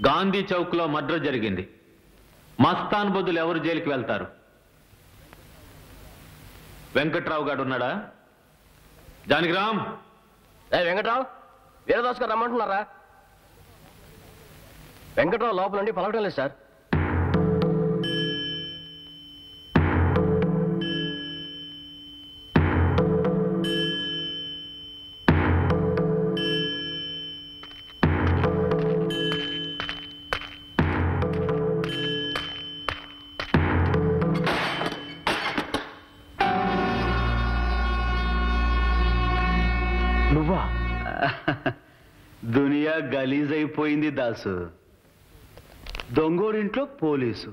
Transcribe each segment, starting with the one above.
గాంధీ చౌక్ లో మర్డర్ జరిగింది. మస్తాన్ బదులు ఎవరు జైలుకి వెళ్తారు? వెంకట్రావు గారు ఉన్నాడా? జానకిరామ్. వెంకట్రావు, వీరదాస్ గారు రమ్మంటున్నారా? వెంకట్రావు లోపల నుండి పలకడం లేదు సార్. నువ్వా? దునియా గలీజ్ అయిపోయింది దాసు. దొంగోడింట్లో పోలీసు.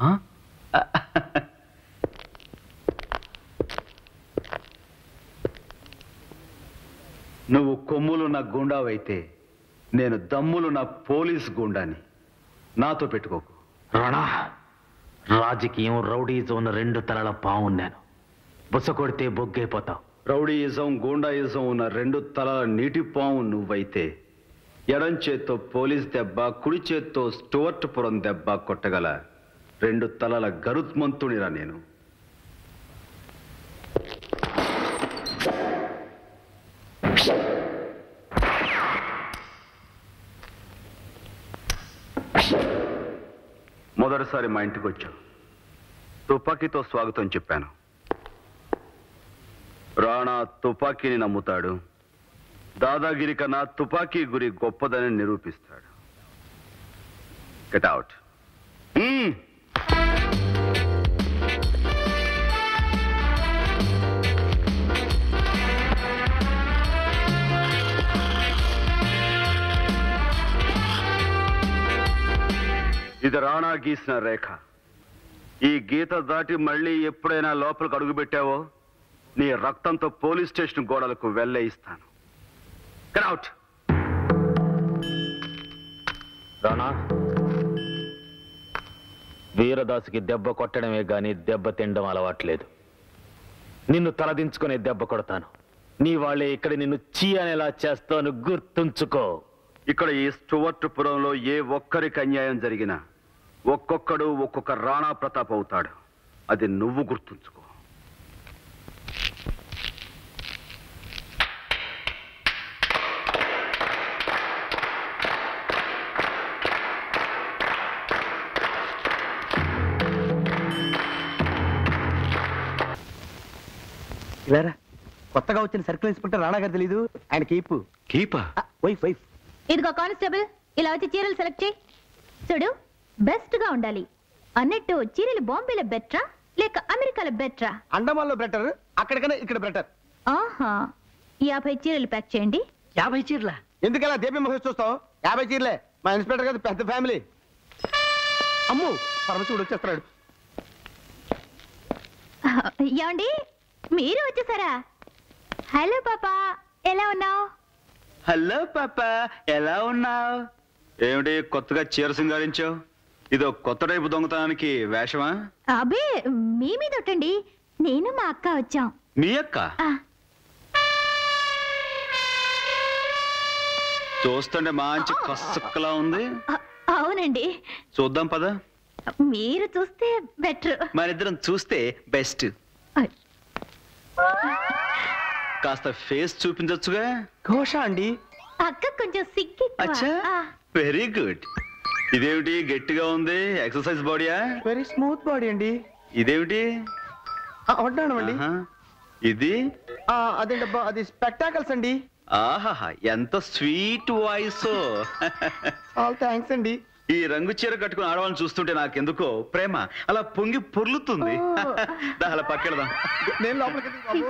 నువ్వు కొమ్ములున్న గుండావైతే నేను దమ్ములున్న పోలీస్ గుండాని. నాతో పెట్టుకోకు. రాణా, రాజకీయం రౌడీజం ఉన్న రెండు తలల పావు. నేను బుస కొడితే బొగ్గైపోతావు. రౌడీయిజం గూండాయిజం ఉన్న రెండు తలల నీటి పాము నువ్వైతే ఎడం చేత్తో పోలీస్ దెబ్బ, కుడి చేత్తో స్టువర్ట్పురం దెబ్బ కొట్టగల రెండు తలల గరుత్మంతునిరా నేను. మొదటిసారి మా ఇంటికి వచ్చావు. తుపాకీతో స్వాగతం చెప్పాను. రాణా తుపాకీని నమ్ముతాడు. దాదాగిరి కన్నా తుపాకీ గురి గొప్పదని నిరూపిస్తాడు. Get out. ఇది రాణా గీసిన రేఖ. ఈ గీత దాటి మళ్ళీ ఎప్పుడైనా లోపలికి అడుగు పెట్టావో నీ రక్తంతో పోలీస్ స్టేషన్ గోడలకు వెళ్ళేయిస్తాను. Get out. రాణా, వీరదాసుకి దెబ్బ కొట్టడమే గాని దెబ్బ తినడం అలవాట్లేదు. నిన్ను తలదించుకునే దెబ్బ కొడతాను. నీ వాళ్ళే ఇక్కడ నిన్ను చీ అనేలా చేస్తాను, గుర్తుంచుకో. ఇక్కడ ఈ స్టువర్ట్పురంలో ఏ ఒక్కరికి అన్యాయం జరిగినా ఒక్కొక్కడు ఒక్కొక్క రాణా ప్రతాప్ అవుతాడు. అది నువ్వు గుర్తుంచుకో. ఇలారా, కొత్తగా వచ్చిన సర్కిల్ ఇన్స్పెక్టర్ రాణా గారు తెలీదు. ఆయన కీపా వైఫ్. ఇదిగో కానిస్టేబుల్, ఇలా వచ్చి చీరలు సెలెక్ట్ చేయి. చూడు, బెస్ట్ గా ఉండాలి అన్నట్టు. చీరలు బాంబేలో బెటరా లేక అమెరికాలో బెటరా? అండమాన్లో బెటర్, అక్కడికన్నా ఇక్కడ బెటర్. ఆహా, 50 చీరలు ప్యాక్ చేయండి. 50 చీరలా? ఎందుకలా దేపి మహేష్ చూస్తావు? 50 చీరలే. మా ఇన్స్పెక్టర్ గారు పెద్ద ఫ్యామిలీ. అమ్ము, పరమశివుడు వచ్చేస్తున్నాడు. ఏమండి, మీరు వచ్చేసారా? హలో పాపా, ఎలా ఉన్నావు? హలో పాపా, ఎలా ఉన్నావు? ఏమిటి కొత్తగా చీర సింగారించావు? ఇదో కొత్త టైపు దొంగతనానికి వేషమా? అబే, మీ మీద ఒట్టండి. నేను మా అక్క వచ్చాం. మీ అక్క? చూస్తుంటే మంచి కసక్కలా ఉంది. అవునండి. చూద్దాం పద. మీరు చూస్తే బెటర్. మనిద్దరం చూస్తే బెస్ట్. కాస్త ఫేస్ చూపించొచ్చుగా. ఘోష అండి. అక్క కొంచెం సిగ్గు. అచ్చా, వెరీ గుడ్. ఇదేమిటి గట్టిగా ఉంది? ఎక్సర్సైజ్ బాడీయా? వెరీ స్మూత్ బాడీ అండి. ఇదేమిటి? వడ్డానండి. ఇది అదేంటబ్బా, అది స్పెక్టాకల్స్ అండి. ఆహాహా, ఎంత స్వీట్ వాయిస్. ఆల్ థ్యాంక్స్ అండి. ఈ రంగు చీర కట్టుకుని ఆడవాళ్ళని చూస్తుంటే నాకెందుకో ప్రేమ అలా పొంగి పొర్లుతుంది. అలా పక్కెడదాం. నేను లోపలికి బాబు.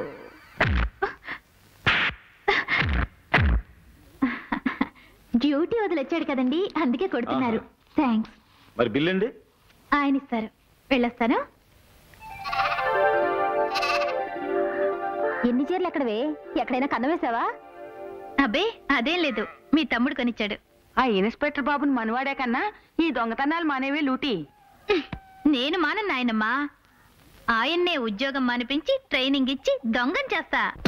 డ్యూటీ వదిలొచ్చాడు కదండి, అందుకే కొడుతున్నారు. థ్యాంక్స్. మరి బిల్ అండి? ఆయన ఇస్తారు. వెళ్ళొస్తాను. ఎన్ని చీరలు ఎక్కడవే? ఎక్కడైనా కన్నం వేసావా? అబ్బే, అదేం లేదు, మీ తమ్ముడు కొనిచ్చాడు. ఆ ఇన్స్పెక్టర్ బాబుని మనవాడే కన్నా ఈ దొంగతనాలు మానేవే లూటీ. నేను మానన్నాయనమ్మా. ఆయన్నే ఉద్యోగం మానిపించి ట్రైనింగ్ ఇచ్చి దొంగం చేస్తా.